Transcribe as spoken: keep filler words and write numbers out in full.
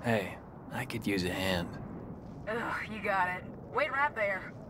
Hey, I could use a hand. Ugh, you got it. Wait right there.